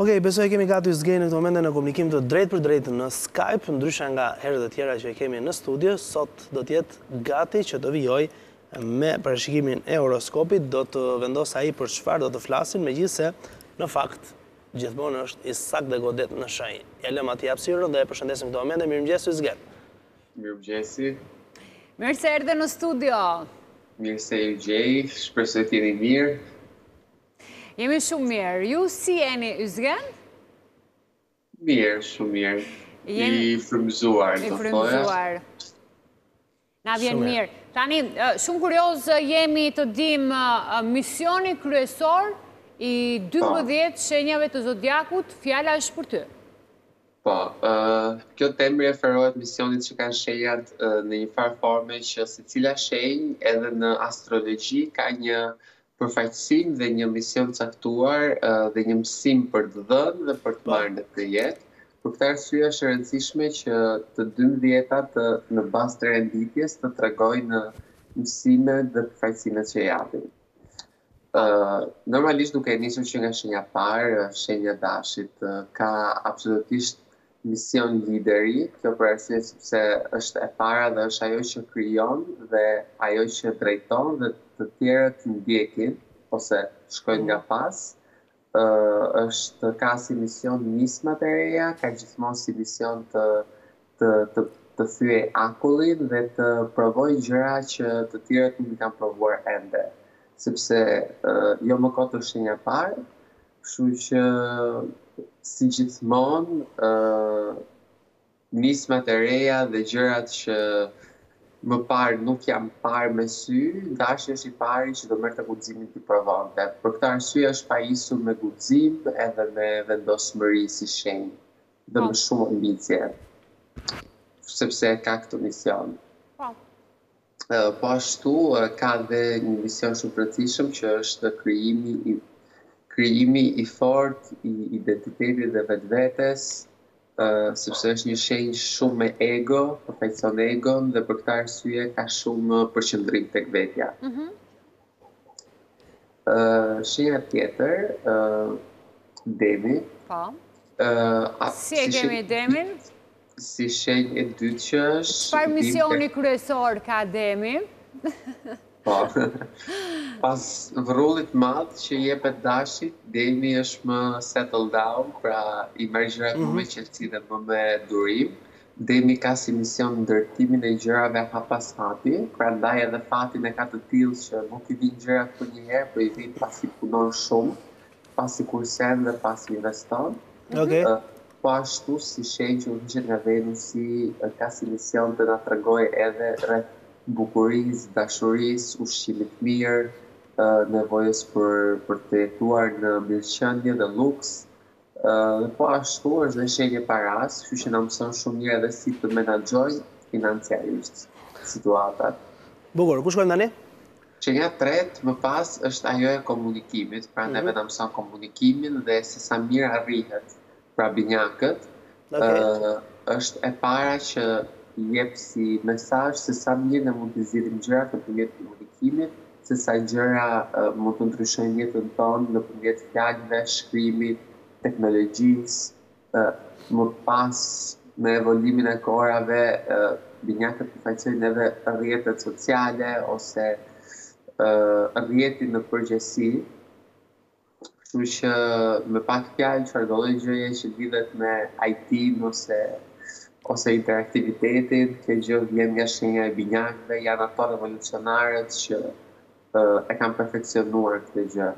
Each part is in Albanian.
Okej, besoj kemi gati zgjej në këtë moment në komunikim të drejt për drejt në Skype, ndryshe nga herët e tjera që kemi në studio, sot do t'jetë gati që të vijoj me parashikimin e horoskopit, do të vendos ai për çfarë do të flasin, megjithëse në fakt gjithmonë është i saktë dhe godet në shenjë. Ja lëm atij hapësirën dhe e përshëndesim këtë moment. Mirëmëngjes Yzgen. Mirëmëngjesi. Mirë se erdhe në studio. Mirë se ju gjej, shpresoj të jeni mirë. Jemi shumë mirë. Ju si jeni Yzgen? Mirë, shumë mirë. I frymëzuar, I frymëzuar. Na vjen mirë. Tani, shumë kurioz jemi të dim misioni kryesor i 12 shenjave të zodiakut, fjala është për ty. Po, kjo temë referohet misionit që kanë shenjat në një farë forme që secila shenjë edhe në astrologji ka një përfaqësim dhe një mision caktuar dhe një mësim për të dhënë dhe për të marrë në këtë jetë. Për këtë arsye është e rëndësishme që të 12-tat në bazë të renditjes të tregojnë mësime dhe përfaqësimet që japin. Normalisht duke nisur që nga shenja parë, shenja dashit, ka absolutisht mision lideri, kjo për arsye sepse është e para dhe është ajo që krijon dhe ajo që drejton dhe të tjerët ndjekin ose shkojnë nga pas. Ka si mision nismat e reja, ka gjithmonë si mision të thyej akullin dhe të provoj gjëra që të tjerët nuk i kanë provuar ende. Sepse jo më kot është shenja parë, kështu që si gjithmonë nismat e reja dhe gjërat që më parë nuk jam parë me sy, dashi është i pari që do merrte guximin të provonte. Për këtë arsye është pajisur me guxim edhe me vendosmëri si shenjë dhe më shumë ambicie, sepse ka këtë mision. Po ashtu ka dhe një mision shumë të rëndësishëm që është krijimi i fortë i identitetit dhe vetvetes, sepse është një shenjë shumë me ego, përfaqëson egon dhe për këtë arsye ka shumë përqendrim tek vetja. Shenja tjetër, demi. Po. Si e kemi demin? Si shenjë e dytë që është... Çfarë misioni kryesor ka demi? Po, pas vrullit madh që jepet dashit, demi është më settle down, pra i merr gjërat më me qetësi dhe më me durim. Demi ka si mision ndërtimin e gjërave hap pas hapi, prandaj edhe fatin e ka të tillë që nuk i vijnë gjërat për një herë, por i vijnë pasi punon shumë, pasi kursen dhe pasi investon. Po ashtu si shenjë që urgjet nga Venusi ka si mision të na tregojë edhe rreth bukurisë, dashurisë, ushqimit mirë, nevojës për të jetuar në mirëqenie dhe luks. Dhe po ashtu është dhe shenjë paras, kështu që na mëson shumë mirë edhe si të menaxhojë financiarisht situatat. Bukur, ku shkojmë tani? Shenja tretë më pas është ajo e komunikimit, pra neve na mëson komunikimin dhe se sa mirë arrihet. Pra binjakët, është e para që jep si mesazh se sa mirë ne mund të zgjidhim gjërat nëpërmjet komunikimit, se sa gjëra mund të ndryshojnë jetën tonë nëpërmjet fjalëve, shkrimit, teknologjisë. Më pas me evolimin e kohërave, binjakët përfaqësojnë edhe rrjetet sociale ose rrjetin në përgjithësi. Kështu që me pak fjalë çfarë do lloj gjëje që lidhet me IT-n ose interaktivitetin, kjo gjë vjen nga shenja e binjakëve, janë ato revolucionarët që e kanë perfeksionuar këtë gjë.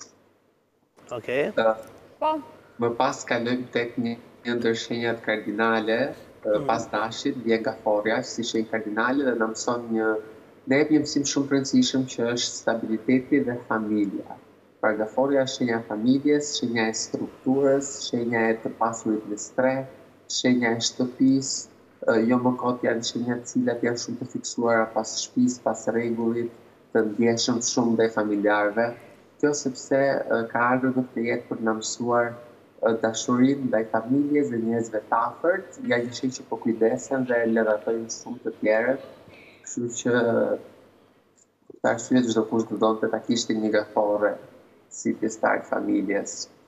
Më pas kalojmë tek një ndër shenjat kardinale, pas dashit, vjen nga Forja, si shenjë kardinale dhe na mëson ne jep një mësim shumë të rëndësishëm që është stabiliteti dhe familja. Pra nga Forja është shenja e familjes, shenja e strukturës, shenja e të pasurit me stre, shenja e shtëpisë, jo më kot janë shenja të cilat janë shumë të fiksuara pas shtëpisë, pas rregullit, të ndjeshëm shumë ndaj familjarëve. Kjo sepse ka ardhur në këtë jetë për të na mësuar dashurinë ndaj familjes dhe njerëzve të afërt, janë një shenjë që po kujdesen dhe lëratojnë shumë të tjerët. Kështu që për arsye çdo kush do donte ta kishte një gafore si pjesëtar të familjes.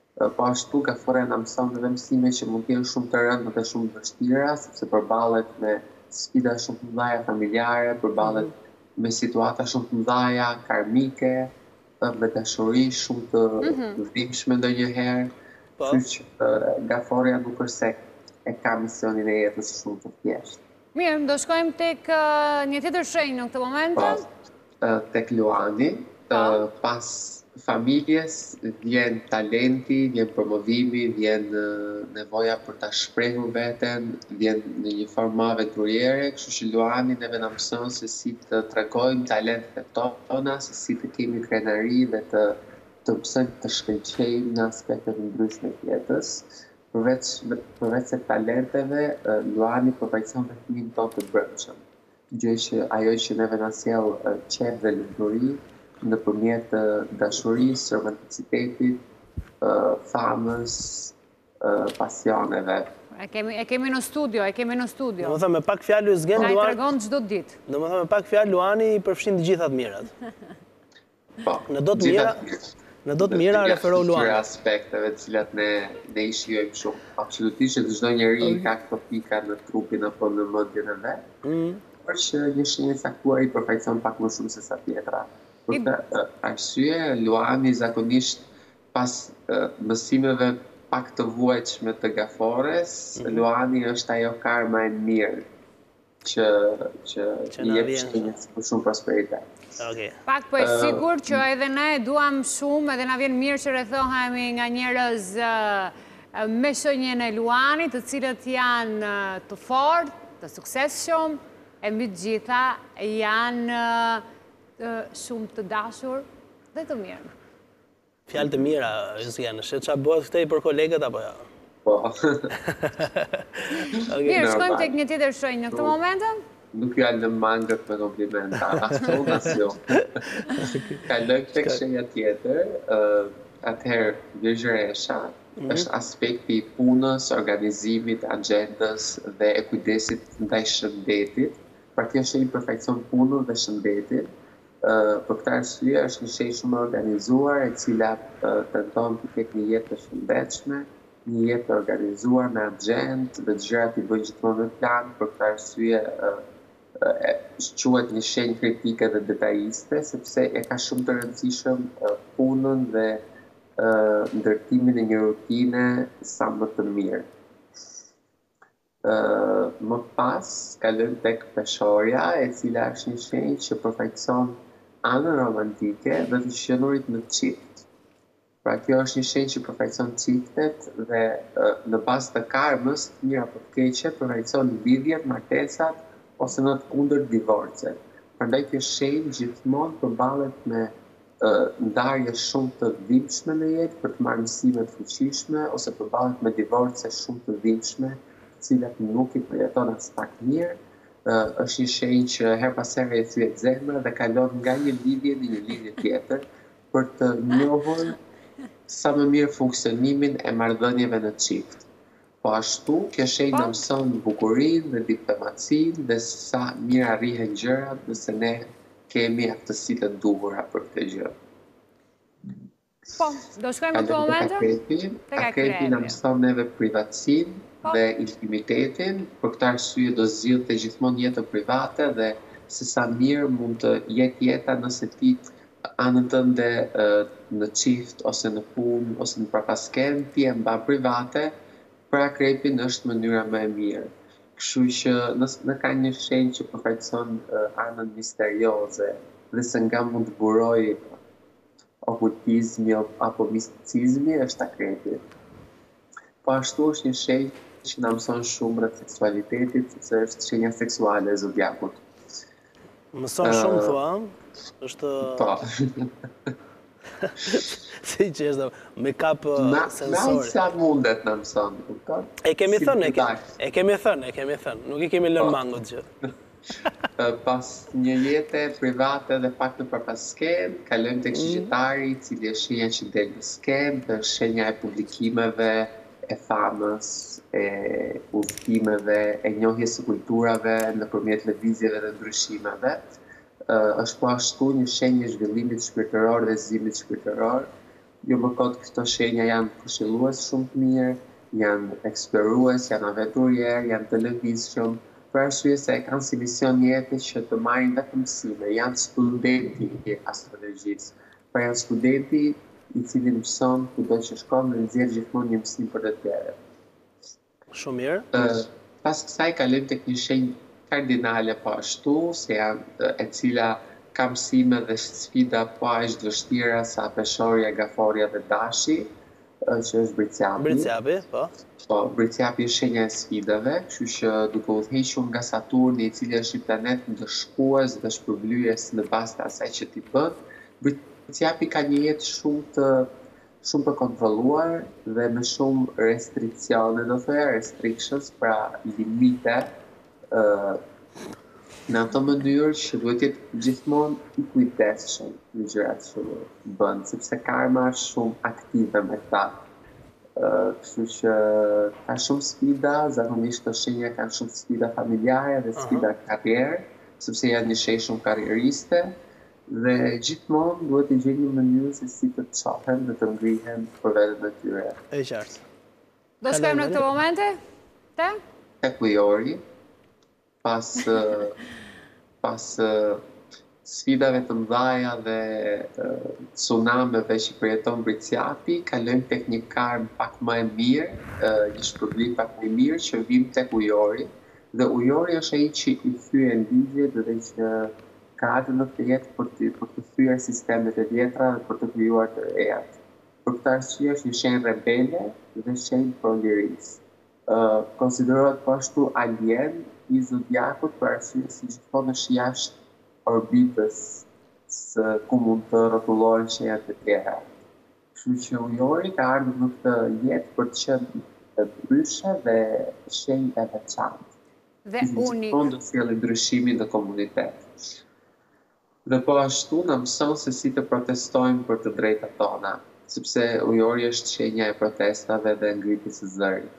Po ashtu gaforia na mëson edhe mësime që mund të jenë shumë të rënda dhe shumë të vështira, sepse përballet me sfida shumë të mëdha familjare, përballet me situata shumë të mëdha karmike, me dashuri shumë të dhimbshme ndonjëherë. Kështu që gaforia nuk është se e ka misionin e jetës shumë të thjeshtë. Mirë, do shkojmë tek një tjetër shenjë në këtë moment. Tek luani, pas familjes vjen talenti, vjen promovimi, vjen nevoja për ta shprehur veten, vjen në një formë aventuriere, kështu që luani neve na mëson se si të tregojmë talentet tona, se si të kemi krenari dhe të mësojmë të shkëlqejmë në aspektet ndryshme të jetës. Përveç se talenteve, luani përfaqëson dhe fëmin tonë të brendshëm. Ajo që neve na sjell qejf dhe lumturi nëpërmjet dashurisë, romanticitetit, famës, pasioneve. E kemi në studio, Domethënë me pak fjalë zgjen Luani. Luani. Na i tregon çdo ditë. Domethënë me pak fjalë Luani i përfshin të gjitha të mirat. Po. Në do të mira refero Luani. Në aspekteve të cilat ne i shijojmë shumë. Absolutisht që çdo njeri ka këto pika në trupin apo në mendjen e vet. Por që një shenjë e caktuar i përfaqëson pak më shumë se sa tjetra. Për këtë arsye, Luani zakonisht pas mësimeve pak të vuajtshme të gafores, Luani është ajo karma e mirë që i jep shenjë për shumë prosperitet. Pak po e sigur që edhe ne duam shumë, edhe na vjen mirë që rrethohemi nga njerëz me shenjën e Luanit, të cilët janë të fortë, të suksesshëm, e mbi të gjitha janë shumë të dashur dhe të mirë. Fjalë të mira, janë, ç'a bëhet këtej për kolegët apo jo? Po. Mirë, shkojmë tek një tjetër shenjë në këtë moment. Nuk janë në mangët me komplimenta, astronacion. Kaloj tek shenja tjetër, atëherë vëzhresha është aspekti i punës, organizimit, agjendës dhe e kujdesit ndaj shëndetit. Pra kjo shenjë përfaqëson punën dhe shëndetin. Për këtë arsye është një shenjë shumë organizuar, e cila tenton të ketë një jetë të shëndetshme, një jetë të organizuar me agjendë dhe gjërat i bëjnë gjithmonë në plan. Për këtë arsye quhet një shenjë kritike dhe detajiste, sepse e ka shumë të rëndësishëm punën dhe ndërtimin e një rutine sa më të mirë. Më pas, kalojmë tek peshorja, e cila është një shenjë që përfaqëson anën romantike dhe të qenurit në çift. Pra kjo është një shenjë që përfaqëson çiftet dhe në bazë të karmës, të mira apo të keqe, përfaqëson lidhjet, martesat ose në të kundërt divorcet. Prandaj kjo shenjë gjithmonë përballet me ndarje shumë të dhimbshme në jetë për të marrë mësime të fuqishme ose përballet me divorce shumë të dhimbshme, të cilat nuk i përjeton as pak mirë. Është një shenjë që her pas here e thyet zemra dhe kalon nga një lidhje në një lidhje tjetër për të njohur sa më mirë funksionimin e marrëdhënieve në çift. Po ashtu, kjo shenjë na mëson bukurinë dhe diplomacinë dhe sa mirë arrihen gjërat nëse ne kemi aftësitë të duhura për këtë gjë. Po, do shkojmë në këtë moment. Akrepi na mëson neve privatësinë dhe intimitetin, për këtë arsye do zgjidhte gjithmonë jetën private dhe se sa mirë mund të jetë jeta nëse ti anën tënde në çift ose në punë ose në prapasken ti e mban private, për akrepin është mënyra më e mirë. Kështu që në ka një shenjë që përfaqëson anën misterioze dhe se nga mund të buroj okultizmi apo misticizmi është akrepi. Po ashtu është një shenjë që na mëson shumë rreth seksualitetit, sepse është shenja seksuale e zodiakut. Mëson shumë thua, është Po. Si që është me kap sensori. Sa mundet na mëson, kupton? E kemi thënë, nuk i kemi lënë mangut gjë. Pas një jete private dhe pak në përpasken, kalojmë tek shigjetari, i cili është shenja që del në skem, dhe është shenja e publikimeve, e famës, e udhëtimeve, e njohjes së kulturave nëpërmjet lëvizjeve dhe ndryshimeve. Është po ashtu një shenjë e zhvillimit shpirtëror dhe zgjimit shpirtëror, Jo më kot këto shenja janë këshillues shumë të mirë, janë eksplorues, janë aventurier, janë të lëvizshëm, për arsye se e kanë si mision jetë që të marrin vetëm mësime, janë studenti i astrologjisë, pra janë studenti i cili mëson kudo që shkon dhe nxjerr gjithmonë një mësim për të tjerët. Shumë mirë. Pas kësaj kalojmë tek një shenjë kardinale po ashtu, se janë e cila ka mësime dhe sfida po aq të vështira sa peshorja, gaforja dhe dashi, që është bricjapi. Bricjapi, po. Po, bricjapi është shenja e sfidave, kështu që duke udhëhequr nga Saturni, i cili është një planet ndëshkues dhe shpërblyes në bazë të asaj që ti bën, bricjapi ka një jetë shumë të kontrolluar dhe me shumë restrikcione, do thoya restrictions, pra limite, në ato mënyrë që duhet jetë gjithmonë i kujdesshëm në gjërat që bën, sepse karma është shumë aktive me ta. Kështu që ka shumë sfida, zakonisht të shenja kanë shumë sfida familjare dhe sfida karrierë, sepse janë një shenjë shumë karrieriste, dhe gjithmonë duhet të gjejnë një mënyrë se si të çohen dhe të ngrihen për veten e tyre. E qartë. Do shkojmë në këtë momente? Tek ujori, pas sfidave të mëdha dhe tsunameve që përjeton bricjapi, kalojmë tek një karmë pak më e mirë, një shpërblim pak më i mirë që vim tek ujori, dhe ujori është ai që i thyen ligjet dhe që ka atë në të jetë për të thyer sistemet e vjetra dhe për të krijuar të rejat. Për këtë arsye është një shenjë rebele dhe shenjë pronërisë. Konsiderohet po ashtu alien i zodiakut për arsye se gjithmonë është jashtë orbitës së ku mund të rrotullohen shenjat e tjera. Kështu që ujori ka ardhur në këtë jetë për të qenë të ndryshe dhe shenjë e veçantë. Dhe unik. Gjithmonë do sjellë ndryshimin në komunitet. Dhe po ashtu na mëson se si të protestojmë për të drejtat tona, sepse ujori është shenja e protestave dhe ngritjes së zërit.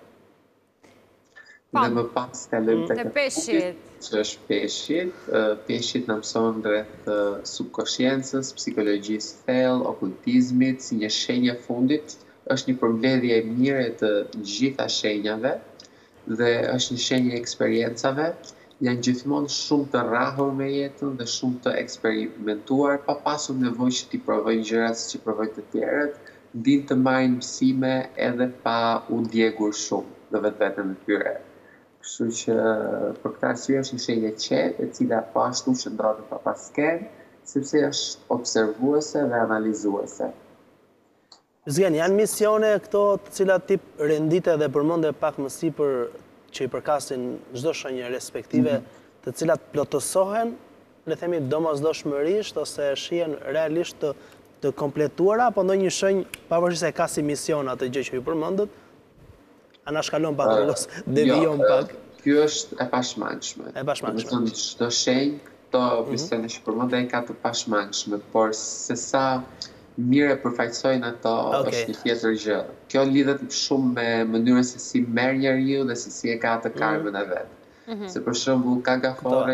Dhe më pas kalojmë tek peshqit, që është peshqit. Peshqit na mëson rreth subkonsciencës, psikologjisë thellë, okultizmit, si një shenjë e fundit, është një përmbledhje e mirë e të gjitha shenjave dhe është një shenjë e eksperiencave. Janë gjithmonë shumë të rrahur me jetën dhe shumë të eksperimentuar, pa pasur nevojë që t'i provojnë gjërat siç i provojnë të tjerët, dinë të marrin mësime edhe pa u djegur shumë në vetveten e tyre. Kështu që për këtë arsye është një shenjë e qetë, e cila po ashtu shndrohet pa pasken, sepse është observuese dhe analizuese. Zgjen, janë misione këto të cilat tip rendite dhe përmende pak më sipër që i përkasin çdo shenjë respektive, të cilat plotësohen, le themi domosdoshmërisht ose shihen realisht të kompletuara, apo ndonjë shenjë pavarësisht se ka si mision atë gjë që i përmendët, a na shkalon pak rrugës, devijon pak. Kjo është e pashmangshme. E pashmangshme. Çdo shenjë, këto misione që përmendej ka të pashmangshme, por se sa mirë e përfaqësojnë ato është një tjetër gjë. Kjo lidhet shumë me mënyrën se si merr njeriu dhe se si e ka atë karmën e vet. Se për shembull ka gafore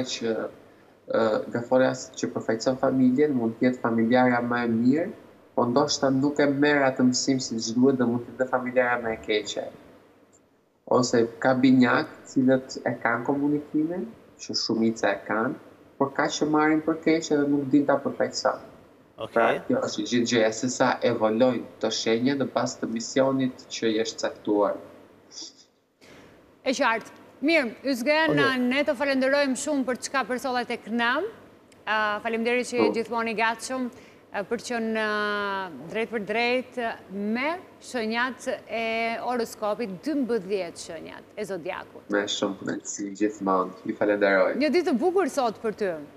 që përfaqëson familjen, mund të jetë familjarja më e mirë, po ndoshta nuk e merr atë mësim siç duhet dhe mund të jetë familjarja më e keqe. Ose ka binjak, cilët e kanë komunikimin, që shumica e kanë, por ka që marrin për keq dhe nuk din ta përfaqësojnë. Pra, kjo është gjithë gjëja se sa evolojnë të shenjë në bazë të misionit që i është caktuar. E qartë. Mirë, Ysgen, ne të falenderojmë shumë për çka përsollet tek ne. Faleminderit që gjithmonë i gatshëm për që në drejt për drejt me shenjat e horoskopit, 12 shenjat e zodiakut. Me shumë kënaqësi gjithmonë. Ju falenderoj. Një ditë të bukur sot për ty.